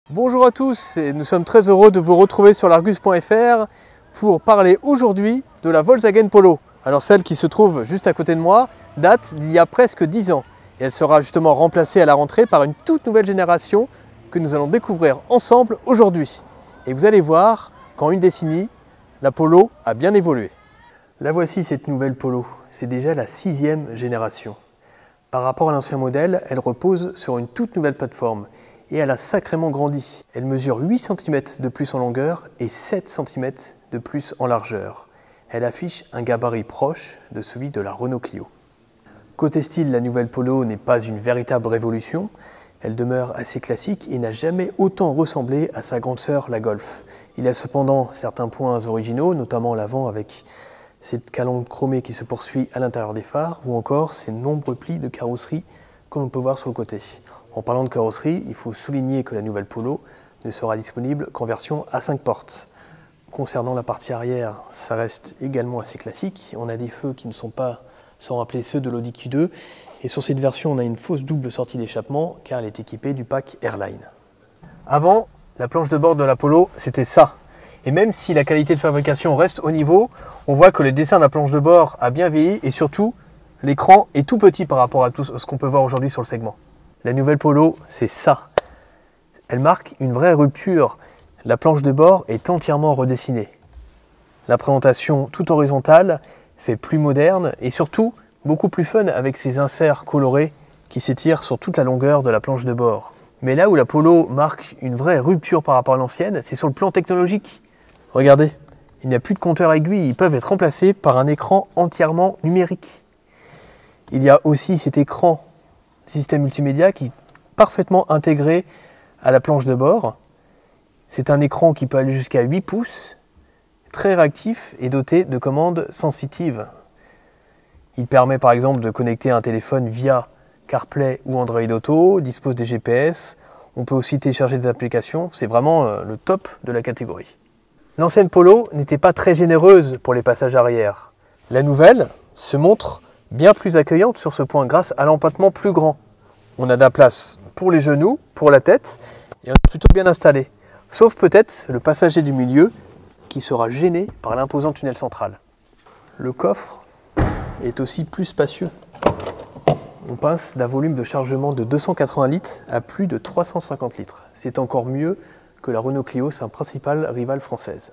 Bonjour à tous et nous sommes très heureux de vous retrouver sur l'Argus.fr pour parler aujourd'hui de la Volkswagen Polo. Alors celle qui se trouve juste à côté de moi date d'il y a presque 10 ans et elle sera justement remplacée à la rentrée par une toute nouvelle génération que nous allons découvrir ensemble aujourd'hui. Et vous allez voir qu'en une décennie, la Polo a bien évolué. La voici cette nouvelle Polo, c'est déjà la 6e génération. Par rapport à l'ancien modèle, elle repose sur une toute nouvelle plateforme. Et elle a sacrément grandi. Elle mesure 8 cm de plus en longueur et 7 cm de plus en largeur. Elle affiche un gabarit proche de celui de la Renault Clio. Côté style, la nouvelle Polo n'est pas une véritable révolution. Elle demeure assez classique et n'a jamais autant ressemblé à sa grande sœur, la Golf. Il y a cependant certains points originaux, notamment l'avant avec cette calandre chromée qui se poursuit à l'intérieur des phares ou encore ces nombreux plis de carrosserie que l'on peut voir sur le côté. En parlant de carrosserie, il faut souligner que la nouvelle Polo ne sera disponible qu'en version à 5 portes. Concernant la partie arrière, ça reste également assez classique. On a des feux qui ne sont pas, sans rappeler ceux de l'Audi Q2. Et sur cette version, on a une fausse double sortie d'échappement car elle est équipée du pack Airline. Avant, la planche de bord de la Polo, c'était ça. Et même si la qualité de fabrication reste au niveau, on voit que le dessin de la planche de bord a bien vieilli et surtout, l'écran est tout petit par rapport à tout ce qu'on peut voir aujourd'hui sur le segment. La nouvelle Polo, c'est ça. Elle marque une vraie rupture. La planche de bord est entièrement redessinée. La présentation toute horizontale fait plus moderne et surtout beaucoup plus fun avec ses inserts colorés qui s'étirent sur toute la longueur de la planche de bord. Mais là où la Polo marque une vraie rupture par rapport à l'ancienne, c'est sur le plan technologique. Regardez, il n'y a plus de compteurs aiguilles, ils peuvent être remplacés par un écran entièrement numérique. Il y a aussi cet écran système multimédia qui est parfaitement intégré à la planche de bord. C'est un écran qui peut aller jusqu'à 8 pouces, très réactif et doté de commandes sensitives. Il permet par exemple de connecter un téléphone via CarPlay ou Android Auto, dispose des GPS, on peut aussi télécharger des applications, c'est vraiment le top de la catégorie. L'ancienne Polo n'était pas très généreuse pour les passages arrière. La nouvelle se montre bien plus accueillante sur ce point grâce à l'empattement plus grand. On a de la place pour les genoux, pour la tête, et on est plutôt bien installé. Sauf peut-être le passager du milieu qui sera gêné par l'imposant tunnel central. Le coffre est aussi plus spacieux. On passe d'un volume de chargement de 280 litres à plus de 350 litres. C'est encore mieux que la Renault Clio, sa principale rivale française.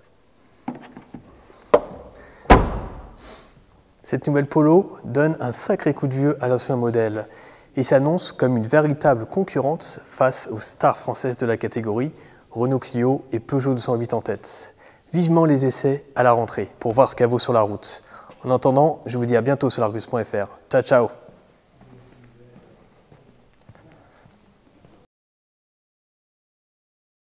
Cette nouvelle Polo donne un sacré coup de vieux à l'ancien modèle et s'annonce comme une véritable concurrente face aux stars françaises de la catégorie, Renault Clio et Peugeot 208 en tête. Vivement les essais à la rentrée pour voir ce qu'elle vaut sur la route. En attendant, je vous dis à bientôt sur l'Argus.fr. Ciao ciao.